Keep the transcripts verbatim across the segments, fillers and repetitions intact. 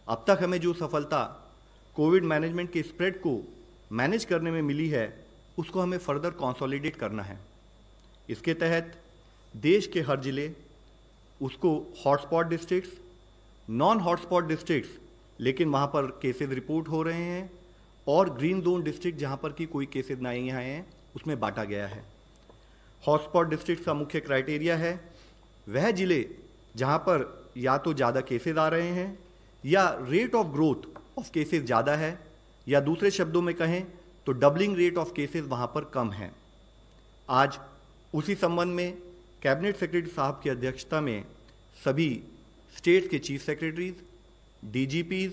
अब तक हमें जो सफलता कोविड मैनेजमेंट के स्प्रेड को मैनेज करने में मिली है, उसको हमें फर्दर कंसोलिडेट करना है। इसके तहत देश के हर जिले, उसको hotspot districts, non hotspot districts लेकिन वहाँ पर केसेस रिपोर्ट हो रहे हैं, और ग्रीन जोन डिस्ट्रिक्ट जहाँ पर कि कोई केसेस नहीं आए हैं, उसमें बांटा गया है। हॉटस्पॉट डिस्ट्रिक्ट का मुख्य क्राइटेरिया है वह जिले जहाँ पर या तो ज़्यादा केसेस आ रहे हैं या rate of growth of cases ज़्यादा है, या दूसरे शब्दों में कहें तो डबलिंग रेट ऑफ केसेस वहाँ पर कम है। आज उसी संबंध में कैबिनेट सेक्रेटरी साहब की अध्यक्षता में सभी स्टेट के chief secretaries, DGPs,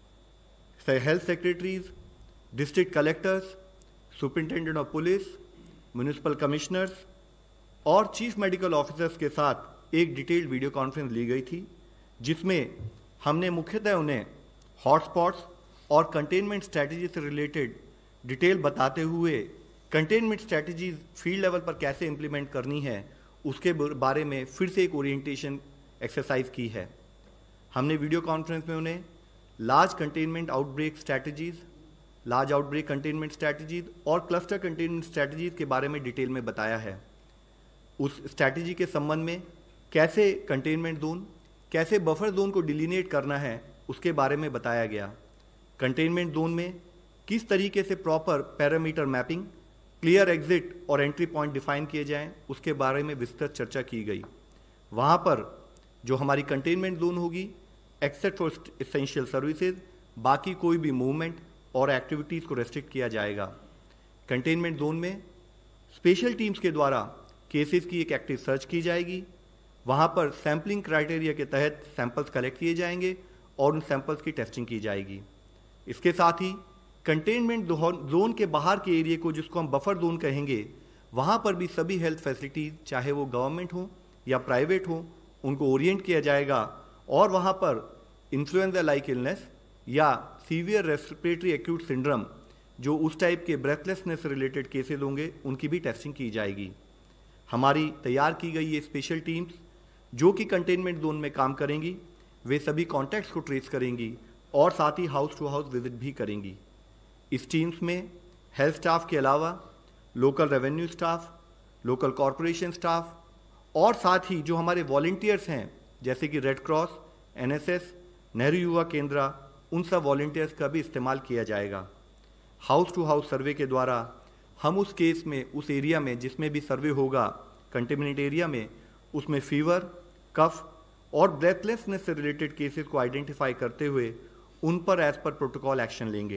health secretaries, district collectors, superintendent of police, municipal commissioners और चीफ मेडिकल ऑफिसर्स के साथ एक डिटेल्ड वीडियो कॉन्फ्रेंस ली गई थी, जिसमें हमने मुख्यतः उन्हें हॉटस्पॉट्स और कंटेनमेंट स्ट्रैटेजी से रिलेटेड डिटेल बताते हुए कंटेनमेंट स्ट्रैटेजीज फील्ड लेवल पर कैसे इंप्लीमेंट करनी है, उसके बारे में फिर से एक ओरिएंटेशन एक्सरसाइज की है। हमने वीडियो कॉन्फ्रेंस में उन्हें large containment outbreak strategies, large outbreak containment strategies और क्लस्टर कंटेनमेंट स्ट्रैटेजीज के बारे में डिटेल में बताया है। उस स्ट्रैटेजी के संबंध में कैसे कंटेनमेंट जोन, कैसे बफर जोन को डिलीनेट करना है, उसके बारे में बताया गया। कंटेनमेंट जोन में किस तरीके से proper parameter mapping, clear exit और एंट्री पॉइंट डिफाइन किए जाएं, उसके बारे में विस्तृत चर्चा की गई। वहाँ पर जो हमारी कंटेनमेंट जोन होगी, एक्सेप्ट फॉर एसेंशियल सर्विसेज, बाकी कोई भी मूवमेंट और एक्टिविटीज़ को रेस्ट्रिक्ट किया जाएगा। कंटेनमेंट जोन में स्पेशल टीम्स के द्वारा केसेस की एक एक्टिव सर्च की जाएगी। वहाँ पर सैम्पलिंग क्राइटेरिया के तहत सैंपल्स कलेक्ट किए जाएंगे और उन सैंपल्स की टेस्टिंग की जाएगी। इसके साथ ही कंटेनमेंट जोन के बाहर के एरिया को, जिसको हम बफर जोन कहेंगे, वहाँ पर भी सभी हेल्थ फैसिलिटीज, चाहे वो गवर्नमेंट हो या प्राइवेट हो, उनको ओरिएंट किया जाएगा और वहाँ पर इन्फ्लुएंजा लाइक इलनेस या सीवियर रेस्पिरेटरी एक्यूट सिंड्रोम, जो उस टाइप के ब्रेथलेसनेस से रिलेटेड केसेस होंगे, उनकी भी टेस्टिंग की जाएगी। हमारी तैयार की गई ये स्पेशल टीम्स जो कि कंटेनमेंट जोन में काम करेंगी, वे सभी कॉन्टैक्ट्स को ट्रेस करेंगी और साथ ही हाउस टू हाउस विजिट भी करेंगी। इस टीम्स में हेल्थ स्टाफ के अलावा local revenue staff, local corporation staff और साथ ही जो हमारे वॉलंटियर्स हैं, जैसे कि रेड क्रॉस, एनएसएस, नेहरू युवा केंद्र, उन सब वॉलंटियर्स का भी इस्तेमाल किया जाएगा। हाउस टू हाउस सर्वे के द्वारा हम उस केस में, उस एरिया में जिसमें भी सर्वे होगा कंटेमिनेट एरिया में, उसमें फीवर, कफ और ब्रेथलेसनेस से रिलेटेड केसेस को आइडेंटिफाई करते हुए उन पर एज पर प्रोटोकॉल एक्शन लेंगे।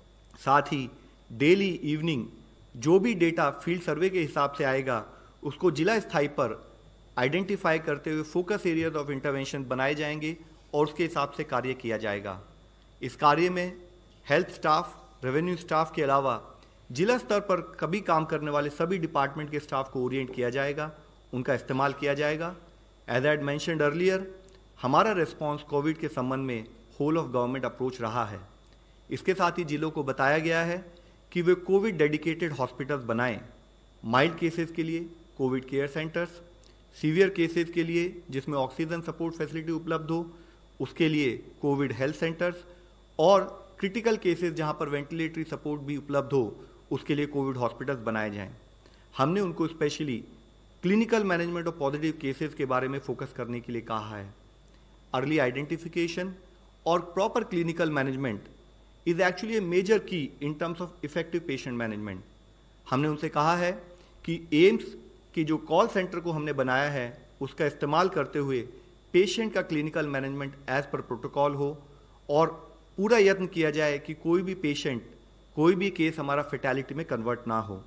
साथ ही डेली इवनिंग जो भी डेटा फील्ड सर्वे के हिसाब से आएगा, उसको जिला स्थाई पर आइडेंटिफाई करते हुए फोकस एरियाज ऑफ इंटरवेंशन बनाए जाएंगे और उसके हिसाब से कार्य किया जाएगा। इस कार्य में हेल्थ स्टाफ, रेवेन्यू स्टाफ के अलावा जिला स्तर पर कभी काम करने वाले सभी डिपार्टमेंट के स्टाफ को ओरिएंट किया जाएगा, उनका इस्तेमाल किया जाएगा। As I had mentioned earlier, हमारा रिस्पॉन्स कोविड के संबंध में होल ऑफ गवर्नमेंट अप्रोच रहा है। इसके साथ ही जिलों को बताया गया है कि वे कोविड डेडिकेटेड हॉस्पिटल्स बनाएं, माइल्ड केसेस के लिए covid care centres, severe cases के लिए जिसमें ऑक्सीजन सपोर्ट फैसिलिटी उपलब्ध हो, उसके लिए कोविड हेल्थ सेंटर्स, और क्रिटिकल केसेस जहां पर वेंटिलेटरी सपोर्ट भी उपलब्ध हो, उसके लिए कोविड हॉस्पिटल्स बनाए जाएं। हमने उनको specially clinical management of positive cases के बारे में फोकस करने के लिए कहा है। अर्ली आइडेंटिफिकेशन और proper clinical management is actually a major key in terms of effective patient management. हमने उनसे कहा है कि एम्स की जो कॉल सेंटर को हमने बनाया है, उसका इस्तेमाल करते हुए पेशेंट का clinical management as per protocol हो और पूरा यत्न किया जाए कि कोई भी पेशेंट, कोई भी केस हमारा फेटैलिटी में कन्वर्ट ना हो।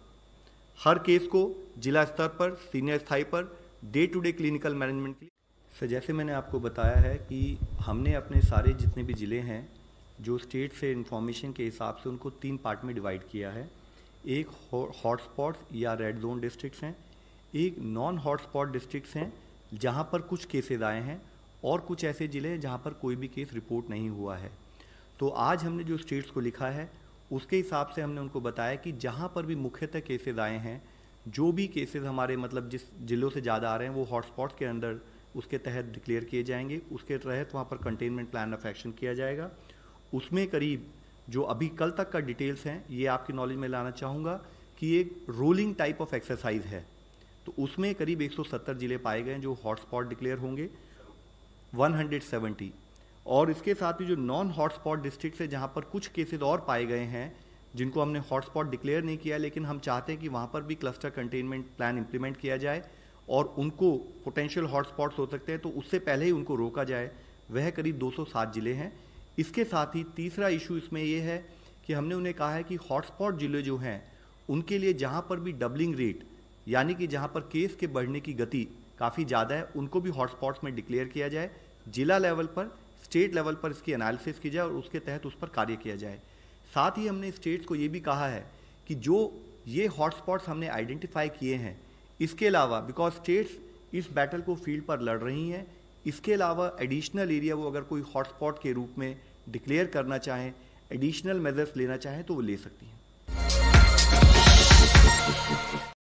हर केस को जिला स्तर पर, सीनियर स्थाई पर day to day clinical management के लिए। सर, जैसे मैंने आपको बताया है कि हमने अपने सारे जितने भी ज़िले हैं, जो स्टेट से इंफॉर्मेशन के हिसाब से उनको तीन पार्ट में डिवाइड किया है। एक हॉटस्पॉट या रेड जोन डिस्ट्रिक्ट्स हैं, एक नॉन हॉटस्पॉट डिस्ट्रिक्ट्स हैं जहां पर कुछ केसेस आए हैं, और कुछ ऐसे ज़िले हैं जहां पर कोई भी केस रिपोर्ट नहीं हुआ है। तो आज हमने जो स्टेट्स को लिखा है, उसके हिसाब से हमने उनको बताया कि जहां पर भी मुख्यतः केसेस आए हैं, जो भी केसेस हमारे मतलब जिस जिलों से ज़्यादा आ रहे हैं, वो हॉटस्पॉट के अंदर उसके तहत डिक्लेयर किए जाएंगे, उसके तहत वहाँ पर कंटेनमेंट प्लान ऑफ एक्शन किया जाएगा। उसमें करीब जो अभी कल तक का डिटेल्स हैं ये आपकी नॉलेज में लाना चाहूँगा कि एक रोलिंग टाइप ऑफ एक्सरसाइज है, तो उसमें करीब एक सौ सत्तर जिले पाए गए हैं जो हॉटस्पॉट डिक्लेयर होंगे, एक सौ सत्तर, और इसके साथ ही जो नॉन हॉटस्पॉट डिस्ट्रिक्ट है जहाँ पर कुछ केसेस और पाए गए हैं जिनको हमने हॉटस्पॉट डिक्लेयर नहीं किया, लेकिन हम चाहते हैं कि वहाँ पर भी क्लस्टर कंटेनमेंट प्लान इंप्लीमेंट किया जाए और उनको पोटेंशियल हॉटस्पॉट्स हो सकते हैं तो उससे पहले ही उनको रोका जाए, वह करीब दो सौ सात जिले हैं। इसके साथ ही तीसरा इशू इसमें यह है कि हमने उन्हें कहा है कि हॉटस्पॉट जिले जो हैं उनके लिए जहाँ पर भी डबलिंग रेट यानी कि जहाँ पर केस के बढ़ने की गति काफ़ी ज़्यादा है उनको भी हॉटस्पॉट्स में डिक्लेयर किया जाए, जिला लेवल पर, स्टेट लेवल पर इसकी एनालिसिस की जाए और उसके तहत उस पर कार्य किया जाए। साथ ही हमने स्टेट्स को ये भी कहा है कि जो ये हॉटस्पॉट्स हमने आइडेंटिफाई किए हैं, इसके अलावा बिकॉज स्टेट्स इस बैटल को फील्ड पर लड़ रही हैं, इसके अलावा एडिशनल एरिया वो अगर कोई हॉटस्पॉट के रूप में डिक्लेयर करना चाहें, एडिशनल मेजर्स लेना चाहें तो वो ले सकती हैं।